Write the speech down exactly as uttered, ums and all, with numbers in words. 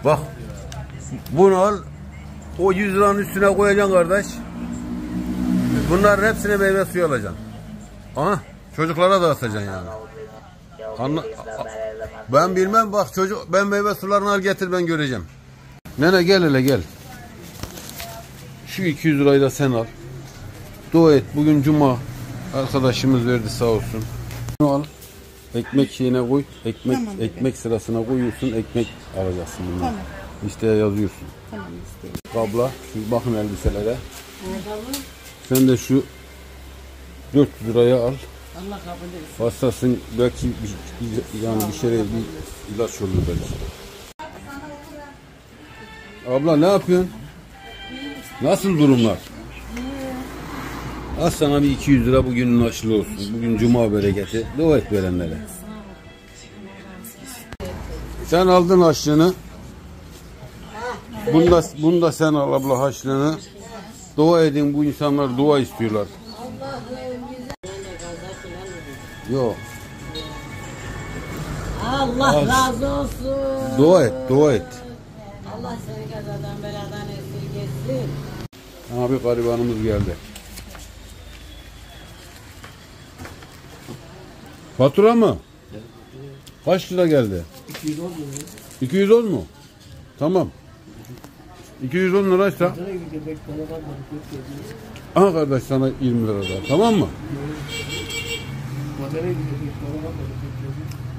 Bak bunu al, o yüz liranın üstüne koyacaksın kardeş. Bunların hepsine meyve suyu alacaksın. Aha, çocuklara dağıtacaksın yani. Anla, ben bilmem, bak çocuk, ben meyve sularını al getir, ben göreceğim. Nene gel hele gel. Şu iki yüz lirayı da sen al. Dua et, bugün cuma. Arkadaşımız verdi sağ olsun. Bunu al. Ekmek şeyine koy. Ekmek tamam, ekmek sırasına koyuyorsun. Ekmek alacaksın bunu. Tamam. İşte yazıyorsun. Tamam, istedim. Abla şu bakın elbiselere. Sen de şu dört yüz liraya al. Allah kabul etsin. Hastasın, belki bir, yani bir şeye bir ilaç olur belki. Abla ne yapıyorsun? Nasıl durumlar? Az sana bir iki yüz lira, bugünün aşılı olsun. Bugün cuma bereketi. Dua et verenlere. Sen aldın haşlığını. Bunda, bunda sen al abla haşlığını. Dua edin, bu insanlar dua istiyorlar. Yok. Allah Az. razı olsun. Dua et, dua et. Allah seni kazadan beladan esirgesin. Abi garibanımız geldi. Fatura mı? Kaç lira geldi? iki yüz on lira. iki yüz on mu? Tamam. iki yüz on liraysa. Aha kardeş sana yirmi lira daha. Tamam mı?